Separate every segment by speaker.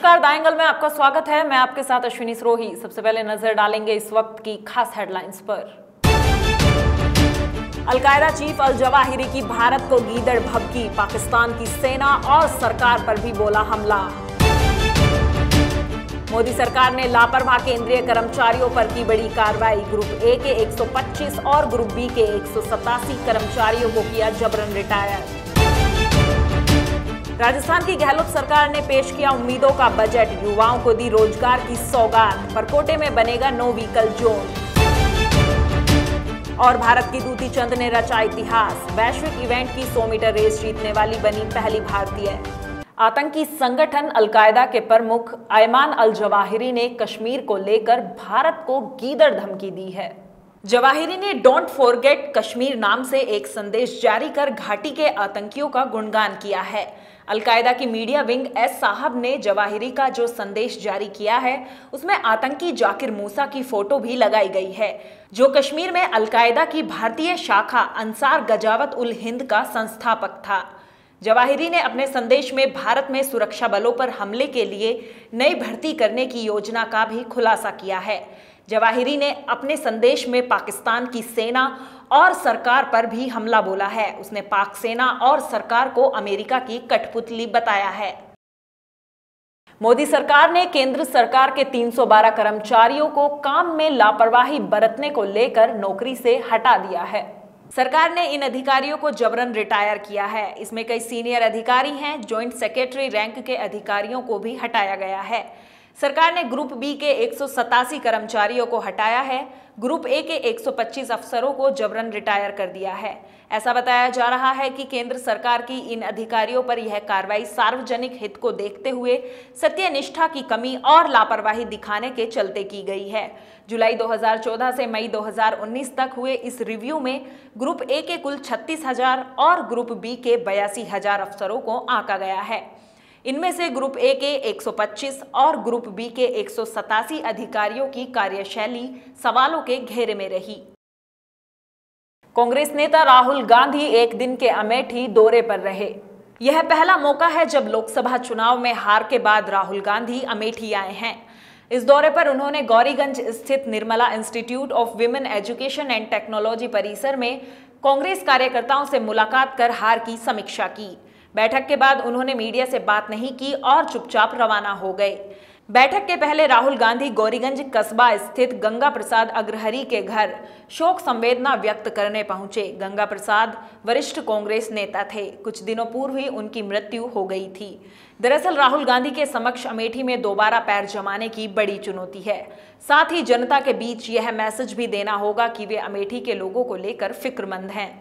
Speaker 1: नमस्कार, the angle में आपका स्वागत है। मैं आपके साथ अश्विनी सरोही। सबसे पहले नजर डालेंगे इस वक्त की खास हेडलाइंस पर। अलकायदा चीफ अल जवाहिरी की भारत को गीदड़ भभकी, पाकिस्तान की सेना और सरकार पर भी बोला हमला। मोदी सरकार ने लापरवाह केंद्रीय कर्मचारियों पर की बड़ी कार्रवाई, ग्रुप ए के 125 और ग्रुप बी के 187 कर्मचारियों को किया जबरन रिटायर। राजस्थान की गहलोत सरकार ने पेश किया उम्मीदों का बजट, युवाओं को दी रोजगार की सौगात, परकोटे में बनेगा नो व्हीकल जोन। और भारत की दूती चंद ने रचा इतिहास, वैश्विक इवेंट की 100 मीटर रेस जीतने वाली बनी पहली भारतीय। आतंकी संगठन अलकायदा के प्रमुख अयमान अल जवाहिरी ने कश्मीर को लेकर भारत को गीदड़ धमकी दी है। जवाहिरी ने डोंट फॉरगेट कश्मीर नाम से एक संदेश जारी कर घाटी के आतंकियों का गुणगान किया है। अलकायदा की मीडिया विंग एस साहब ने जवाहिरी का जो संदेश जारी किया है उसमें आतंकी जाकिर मूसा की फोटो भी लगाई गई है, जो कश्मीर में अलकायदा की भारतीय शाखा अंसार गजावत उल हिंद का संस्थापक था। जवाहिरी ने अपने संदेश में भारत में सुरक्षा बलों पर हमले के लिए नई भर्ती करने की योजना का भी खुलासा किया है। जवाहिरी ने अपने संदेश में पाकिस्तान की सेना और सरकार पर भी हमला बोला है। उसने पाक सेना और सरकार को अमेरिका की कठपुतली बताया है। मोदी सरकार ने केंद्र सरकार के 312 कर्मचारियों को काम में लापरवाही बरतने को लेकर नौकरी से हटा दिया है। सरकार ने इन अधिकारियों को जबरन रिटायर किया है। इसमें कई सीनियर अधिकारी हैं। जॉइंट सेक्रेटरी रैंक के अधिकारियों को भी हटाया गया है। सरकार ने ग्रुप बी के 187 कर्मचारियों को हटाया है। ग्रुप ए के 125 अफसरों को जबरन रिटायर कर दिया है। ऐसा बताया जा रहा है कि केंद्र सरकार की इन अधिकारियों पर यह कार्रवाई सार्वजनिक हित को देखते हुए सत्यनिष्ठा की कमी और लापरवाही दिखाने के चलते की गई है। जुलाई 2014 से मई 2019 तक हुए इस रिव्यू में ग्रुप ए के कुल 36,000 और ग्रुप बी के 82,000 अफसरों को आंका गया है। इनमें से ग्रुप ए के 125 और ग्रुप बी के 187 अधिकारियों की कार्यशैली सवालों के घेरे में रही। कांग्रेस नेता राहुल गांधी एक दिन के अमेठी दौरे पर रहे। यह पहला मौका है जब लोकसभा चुनाव में हार के बाद राहुल गांधी अमेठी आए हैं। इस दौरे पर उन्होंने गौरीगंज स्थित Nirmala institute of women education and technology परिसर में कांग्रेस कार्यकर्ताओं से मुलाकात कर हार की समीक्षा की। बैठक के बाद उन्होंने मीडिया से बात नहीं की और चुपचाप रवाना हो गए। बैठक के पहले राहुल गांधी गौरीगंज कस्बा स्थित गंगा प्रसाद अग्रहरी के घर शोक संवेदना व्यक्त करने पहुंचे। गंगा प्रसाद वरिष्ठ कांग्रेस नेता थे। कुछ दिनों पूर्व ही उनकी मृत्यु हो गई थी। दरअसल राहुल गांधी के समक्ष अमेठी में दोबारा पैर जमाने की बड़ी चुनौती है। साथ ही जनता के बीच यह मैसेज भी देना होगा कि वे अमेठी के लोगों को लेकर फिक्रमंद हैं।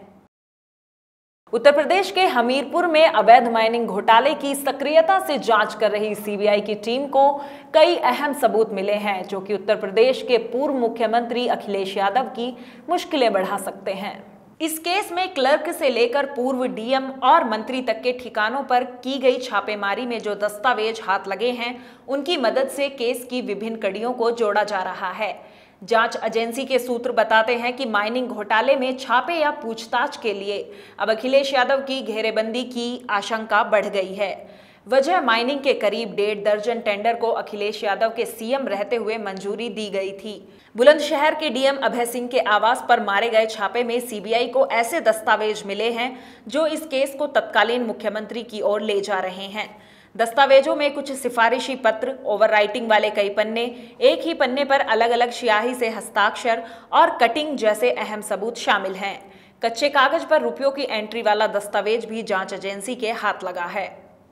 Speaker 1: उत्तर प्रदेश के हमीरपुर में अवैध माइनिंग घोटाले की सक्रियता से जांच कर रही सीबीआई की टीम को कई अहम सबूत मिले हैं, जो कि उत्तर प्रदेश के पूर्व मुख्यमंत्री अखिलेश यादव की मुश्किलें बढ़ा सकते हैं। इस केस में क्लर्क से लेकर पूर्व डीएम और मंत्री तक के ठिकानों पर की गई छापेमारी में जो दस्तावेज हाथ लगे हैं, उनकी मदद से केस की विभिन्न कड़ियों को जोड़ा जा रहा है। जांच एजेंसी के सूत्र बताते हैं कि माइनिंग घोटाले में छापे या पूछताछ के लिए अब अखिलेश यादव की घेरेबंदी की आशंका बढ़ गई है। वजह माइनिंग के करीब 1.5 दर्जन टेंडर को अखिलेश यादव के सीएम रहते हुए मंजूरी दी गई थी। बुलंदशहर के डीएम अभय सिंह के आवास पर मारे गए छापे में सीबीआई को ऐसे दस्तावेज मिले हैं जो इस केस को तत्कालीन मुख्यमंत्री की ओर ले जा रहे हैं। दस्तावेजों में कुछ सिफारिशी पत्र, ओवरराइटिंग वाले कई पन्ने, एक ही पन्ने पर अलग अलग स्याही से हस्ताक्षर और कटिंग जैसे अहम सबूत शामिल हैं। कच्चे कागज पर रुपयों की एंट्री वाला दस्तावेज भी जांच एजेंसी के हाथ लगा है।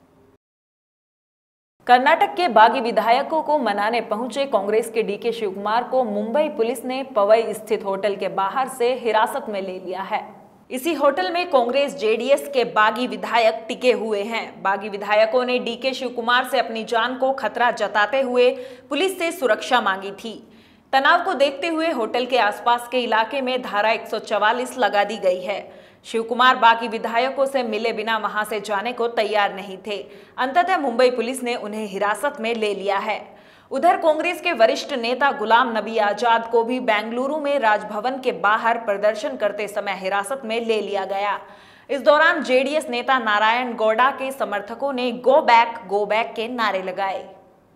Speaker 1: कर्नाटक के बागी विधायकों को मनाने पहुंचे कांग्रेस के डीके शिवकुमार को मुंबई पुलिस ने पवई स्थित होटल के बाहर से हिरासत में ले लिया है। इसी होटल में कांग्रेस जेडीएस के बागी विधायक टिके हुए हैं। बागी विधायकों ने डीके शिवकुमार से अपनी जान को खतरा जताते हुए पुलिस से सुरक्षा मांगी थी। तनाव को देखते हुए होटल के आसपास के इलाके में धारा 144 लगा दी गई है। शिवकुमार बागी विधायकों से मिले बिना वहां से जाने को तैयार नहीं थे। अंततः मुंबई पुलिस ने उन्हें हिरासत में ले लिया है। उधर कांग्रेस के वरिष्ठ नेता गुलाम नबी आजाद को भी बेंगलुरु में राजभवन के बाहर प्रदर्शन करते समय हिरासत में ले लिया गया। इस दौरान जेडीएस नेता नारायण गौड़ा के समर्थकों ने गो बैक के नारे लगाए।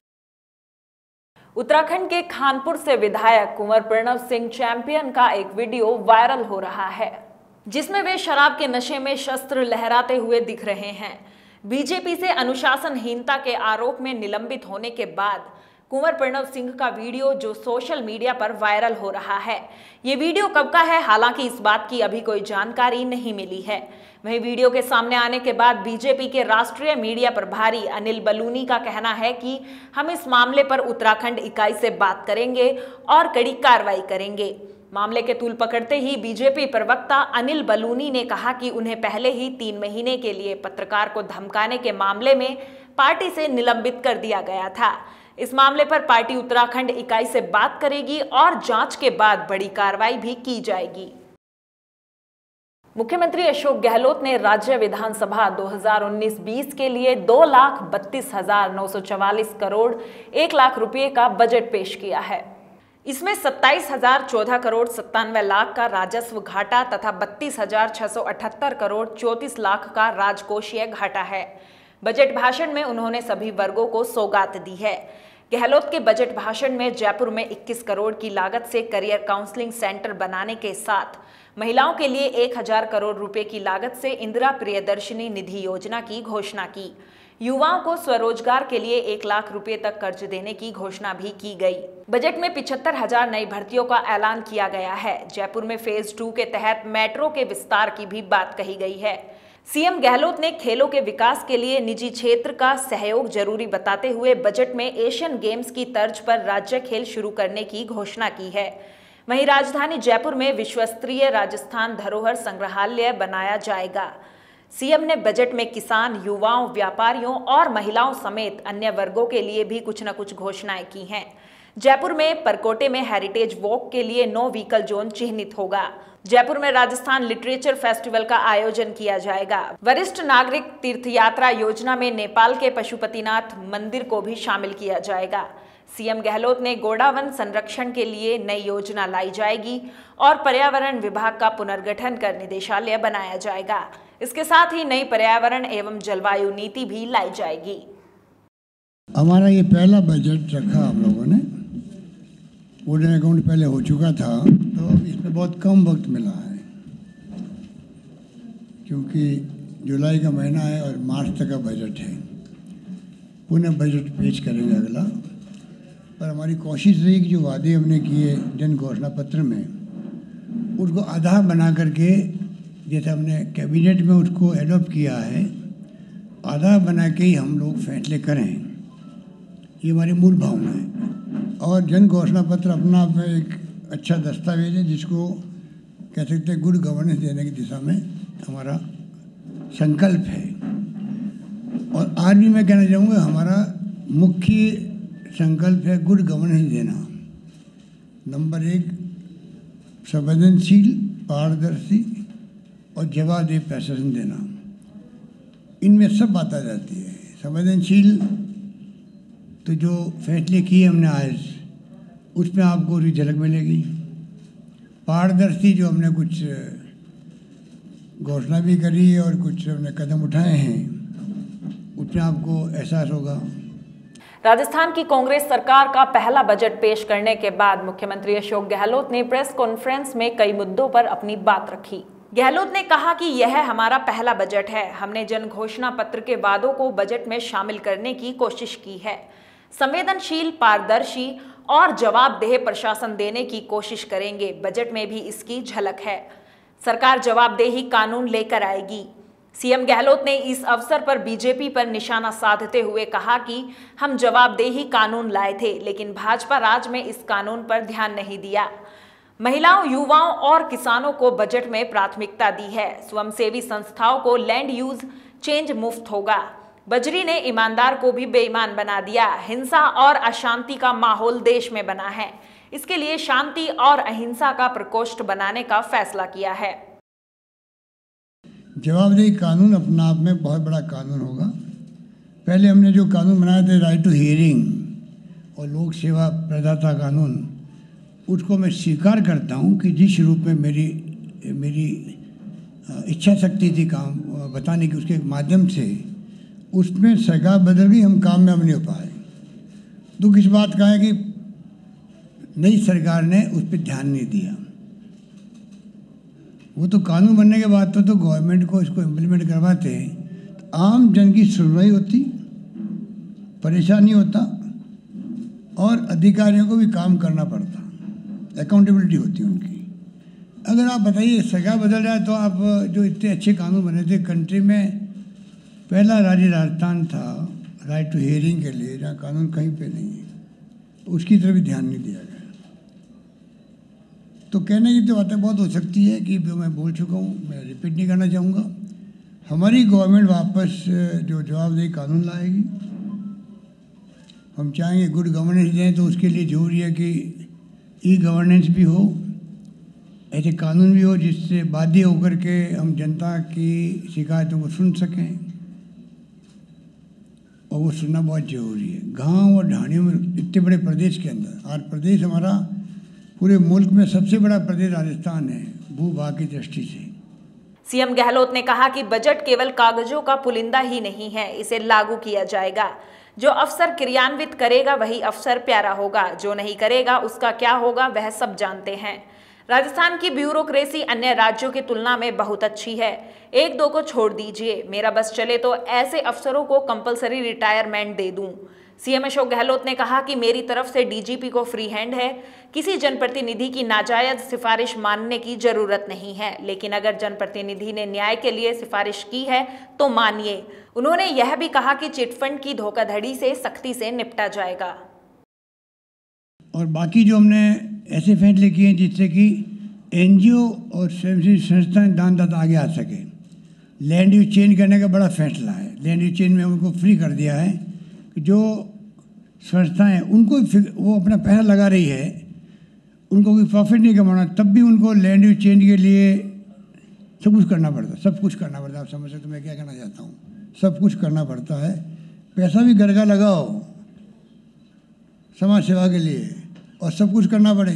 Speaker 1: उत्तराखंड के खानपुर से विधायक कुंवर प्रणव सिंह चैंपियन का एक वीडियो वायरल हो रहा है, जिसमें वे शराब के नशे में शस्त्र लहराते हुए दिख रहे हैं। बीजेपी से अनुशासनहीनता के आरोप में निलंबित होने के बाद कुंवर प्रणव सिंह का वीडियो जो सोशल मीडिया पर वायरल हो रहा है। ये वीडियो कब का है, हालांकि इस बात की अभी कोई जानकारी नहीं मिली है। वहीं वीडियो के सामने आने के बाद बीजेपी के राष्ट्रीय मीडिया प्रभारी अनिल बलूनी का कहना है कि हम इस मामले पर उत्तराखंड इकाई से बात करेंगे और कड़ी कार्रवाई करेंगे। मामले के तूल पकड़ते ही बीजेपी प्रवक्ता अनिल बलूनी ने कहा कि उन्हें पहले ही 3 महीने के लिए पत्रकार को धमकाने के मामले में पार्टी से निलंबित कर दिया गया था। इस मामले पर पार्टी उत्तराखंड इकाई से बात करेगी और जांच के बाद बड़ी कार्रवाई भी की जाएगी। मुख्यमंत्री अशोक गहलोत ने राज्य विधानसभा 2019-20 के लिए 2,32,944 करोड़ 1 लाख रुपए का बजट पेश किया है। इसमें 27,014 करोड़ 97 लाख का राजस्व घाटा तथा 32,678 करोड़ 34 लाख का राजकोषीय घाटा है। बजट भाषण में उन्होंने सभी वर्गों को सौगात दी है। गहलोत के बजट भाषण में जयपुर में 21 करोड़ की लागत से करियर काउंसलिंग सेंटर बनाने के साथ महिलाओं के लिए 1,000 करोड़ रुपए की लागत से इंदिरा प्रियदर्शिनी निधि योजना की घोषणा की। युवाओं को स्वरोजगार के लिए 1 लाख रुपए तक कर्ज देने की घोषणा भी की गई। बजट में 75,000 नई भर्तियों का ऐलान किया गया है। जयपुर में फेज 2 के तहत मेट्रो के विस्तार की भी बात कही गई है। सीएम गहलोत ने खेलों के विकास के लिए निजी क्षेत्र का सहयोग जरूरी बताते हुए बजट में एशियन गेम्स की तर्ज पर राज्य खेल शुरू करने की घोषणा की है। वहीं राजधानी जयपुर में विश्वस्तरीय राजस्थान धरोहर संग्रहालय बनाया जाएगा। सीएम ने बजट में किसान, युवाओं, व्यापारियों और महिलाओं समेत अन्य वर्गों के लिए भी कुछ न कुछ घोषणाएं की हैं। जयपुर में परकोटे में हेरिटेज वॉक के लिए नो व्हीकल जोन चिन्हित होगा। जयपुर में राजस्थान लिटरेचर फेस्टिवल का आयोजन किया जाएगा। वरिष्ठ नागरिक तीर्थयात्रा योजना में नेपाल के पशुपतिनाथ मंदिर को भी शामिल किया जाएगा। सीएम गहलोत ने गोडावन संरक्षण के लिए नई योजना लाई जाएगी और पर्यावरण विभाग का पुनर्गठन कर निदेशालय बनाया जाएगा। इसके साथ ही नई पर्यावरण एवं जलवायु नीति भी लाई जाएगी।
Speaker 2: हमारा ये पहला बजट रखा हम लोगों ने, वोटर अकाउंट पहले हो चुका था, तो इसमें बहुत कम वक्त मिला है क्योंकि जुलाई का महीना है और मार्च तक का बजट है। पुनः बजट पेश करेंगे अगला। पर हमारी कोशिश रही कि जो वादे हमने किए जन घोषणा पत्र में, उसको आधा बना करके, जैसे हमने कैबिनेट में उसको एडॉप्ट किया है, आधा बना के ही हम लोग फैसले करें। ये हमारी मूल भावना है। और जन घोषणा पत्र अपना आप में एक अच्छा दस्तावेज है जिसको कह सकते हैं गुड गवर्नेंस देने की दिशा में हमारा संकल्प है। और आज भी मैं कहना चाहूँगा हमारा मुख्य संकल्प है गुड गवर्नेंस देना। नंबर 1, संवेदनशील, पारदर्शी और जवाबदेह प्रशासन देना। इनमें सब बात आ जाती है। संवेदनशील तो जो फैसले किए हमने आज, उसमें आपको उसकी झलक मिलेगी। पारदर्शी जो हमने कुछ घोषणा भी करी है और कुछ हमने कदम उठाए हैं, उसमें आपको एहसास होगा।
Speaker 1: राजस्थान की कांग्रेस सरकार का पहला बजट पेश करने के बाद मुख्यमंत्री अशोक गहलोत ने प्रेस कॉन्फ्रेंस में कई मुद्दों पर अपनी बात रखी। गहलोत ने कहा कि यह हमारा पहला बजट है। हमने जन घोषणा पत्र के वादों को बजट में शामिल करने की कोशिश की है। संवेदनशील, पारदर्शी और जवाबदेह प्रशासन देने की कोशिश करेंगे। बजट में भी इसकी झलक है। सरकार जवाबदेही कानून लेकर आएगी। सीएम गहलोत ने इस अवसर पर बीजेपी पर निशाना साधते हुए कहा कि हम जवाबदेही कानून लाए थे, लेकिन भाजपा राज में इस कानून पर ध्यान नहीं दिया। महिलाओं, युवाओं और किसानों को बजट में प्राथमिकता दी है। स्वयंसेवी संस्थाओं को लैंड यूज चेंज मुफ्त होगा। बजरी ने ईमानदार को भी बेईमान बना दिया। हिंसा और अशांति का माहौल देश में बना है। इसके लिए शांति और अहिंसा का प्रकोष्ठ बनाने का फैसला किया है।
Speaker 2: जवाबदेही कानून अपना आप में बहुत बड़ा कानून होगा। पहले हमने जो कानून बनाए थे, राइट टू हियरिंग और लोक सेवा प्रदाता कानून, उसको मैं स्वीकार करता हूँ कि जिस रूप में मेरी इच्छा शक्ति थी काम बताने की, उसके माध्यम से उसमें सरकार बदल गई, हम काम में अब नहीं हो पाए। दुख इस बात का है कि नई सरकार ने उस पर ध्यान नहीं दिया। वो तो कानून बनने के बाद तो गवर्नमेंट को इसको इम्प्लीमेंट करवाते, तो आम जन की सुनवाई होती, परेशानी होता और अधिकारियों को भी काम करना पड़ता, अकाउंटेबिलिटी होती उनकी। अगर आप बताइए सरकार बदल जाए तो आप जो इतने अच्छे कानून बने थे, कंट्री में पहला राज्य राजस्थान था राइट टू हियरिंग के लिए, जहाँ कानून कहीं पे नहीं है, उसकी तरफ भी ध्यान नहीं दिया गया। तो कहने की तो बातें बहुत हो सकती है कि जो मैं बोल चुका हूँ, मैं रिपीट नहीं करना चाहूँगा। हमारी गवर्नमेंट वापस जो जवाबदेही कानून लाएगी। हम चाहेंगे गुड गवर्नेंस दें, तो उसके लिए जरूरी है कि ई गवर्नेंस भी हो, ऐसे कानून भी हो जिससे बाध्य होकर के हम जनता की शिकायतों को सुन सकें, और वो सुनना बहुत ज़रूरी है। गांव और ढाणियों में इतने बड़े प्रदेश के अंदर, आज प्रदेश हमारा पूरे मुल्क में सबसे बड़ा प्रदेश राजस्थान है भूभाग की दृष्टि से।
Speaker 1: सीएम गहलोत ने कहा कि बजट केवल कागजों का पुलिंदा ही नहीं है, इसे लागू किया जाएगा। जो अफसर क्रियान्वित करेगा वही अफसर प्यारा होगा, जो नहीं करेगा उसका क्या होगा वह सब जानते हैं। राजस्थान की ब्यूरोक्रेसी अन्य राज्यों की तुलना में बहुत अच्छी है, एक दो को छोड़ दीजिए। मेरा बस चले तो ऐसे अफसरों को कंपलसरी रिटायरमेंट दे दूं। सीएम अशोक गहलोत ने कहा कि मेरी तरफ से डीजीपी को फ्री हैंड है, किसी जनप्रतिनिधि की नाजायज सिफारिश मानने की जरूरत नहीं है, लेकिन अगर जनप्रतिनिधि ने न्याय के लिए सिफारिश की है तो मानिए। उन्होंने यह भी कहा कि चिटफंड की धोखाधड़ी से सख्ती से निपटा जाएगा।
Speaker 2: और बाकी जो हमने ऐसे फैसले किए हैं जिससे कि एनजीओ और स्वयंसेवी संस्थाएं दानदाता आगे आ सके। लैंड यूज चेंज करने का बड़ा फैसला है, लैंड यूज चेंज में उनको फ्री कर दिया है कि जो संस्थाएं उनको वो अपना पैसा लगा रही है, उनको कोई प्रॉफिट नहीं कमाना, तब भी उनको लैंड यूज चेंज के लिए सब कुछ करना पड़ता, सब कुछ करना पड़ता। आप समझ सकते मैं क्या कहना चाहता हूँ, सब कुछ करना पड़ता है। पैसा भी घर का लगाओ समाज सेवा के लिए, और सब कुछ करना पड़े।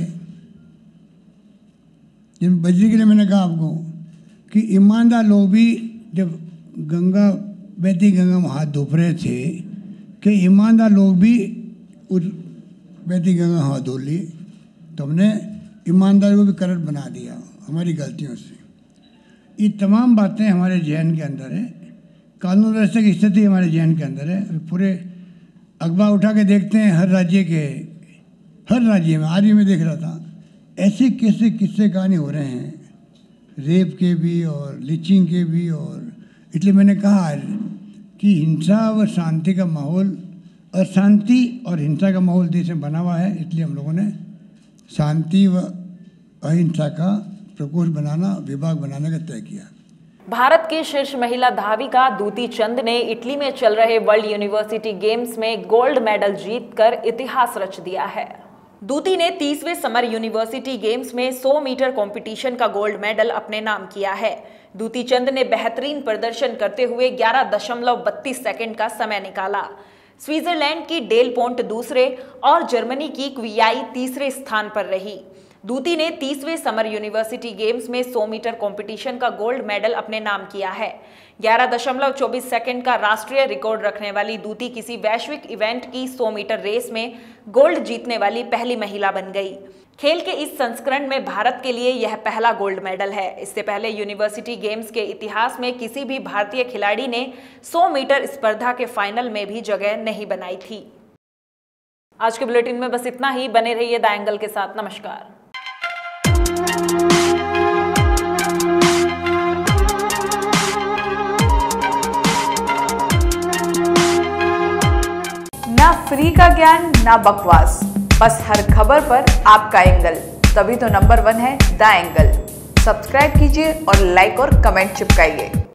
Speaker 2: जिन बजरी के लिए मैंने कहा आपको कि ईमानदार लोग भी जब गंगा बहती गंगा में हाथ धोप रहे थे कि ईमानदार लोग भी उस बहती गंगा हाथ धो लिए, तो हमने ईमानदार को भी करप्ट बना दिया हमारी गलतियों से। ये तमाम बातें हमारे जहन के अंदर है, कानून व्यवस्था की स्थिति हमारे जहन के अंदर है। पूरे अखबार उठा के देखते हैं, हर राज्य में आज भी मैं देख रहा था, ऐसे किस्से कहानी हो रहे हैं, रेप के भी और लिचिंग के भी। और इसलिए मैंने कहा कि हिंसा व शांति का माहौल, अशांति और हिंसा का माहौल देश में बना हुआ है, इसलिए हम लोगों ने शांति व अहिंसा का प्रकोष्ठ बनाना, विभाग बनाने का तय किया।
Speaker 1: भारत की शीर्ष महिला धाविका दूती चंद ने इटली में चल रहे वर्ल्ड यूनिवर्सिटी गेम्स में गोल्ड मेडल जीतकर इतिहास रच दिया है। दूती ने 30वें समर यूनिवर्सिटी गेम्स में 100 मीटर कंपटीशन का गोल्ड मेडल अपने नाम किया है। दूती चंद ने बेहतरीन प्रदर्शन करते हुए 11.32 सेकंड का समय निकाला। स्विट्जरलैंड की डेल पोंट दूसरे और जर्मनी की क्वियाई तीसरे स्थान पर रही। दूती ने 30वें समर यूनिवर्सिटी गेम्स में 100 मीटर कंपटीशन का गोल्ड मेडल अपने नाम किया है। 11.24 सेकंड का राष्ट्रीय रिकॉर्ड रखने वाली दूती किसी वैश्विक इवेंट की 100 मीटर रेस में गोल्ड जीतने वाली पहली महिला बन गई। खेल के इस संस्करण में भारत के लिए यह पहला गोल्ड मेडल है। इससे पहले यूनिवर्सिटी गेम्स के इतिहास में किसी भी भारतीय खिलाड़ी ने 100 मीटर स्पर्धा के फाइनल में भी जगह नहीं बनाई थी। आज के बुलेटिन में बस इतना ही। बने रहिए द एंगल के साथ। नमस्कार।
Speaker 3: ना फ्री का ज्ञान ना बकवास, बस हर खबर पर आपका एंगल, तभी तो नंबर 1 है द एंगल। सब्सक्राइब कीजिए और लाइक और कमेंट चिपकाइए।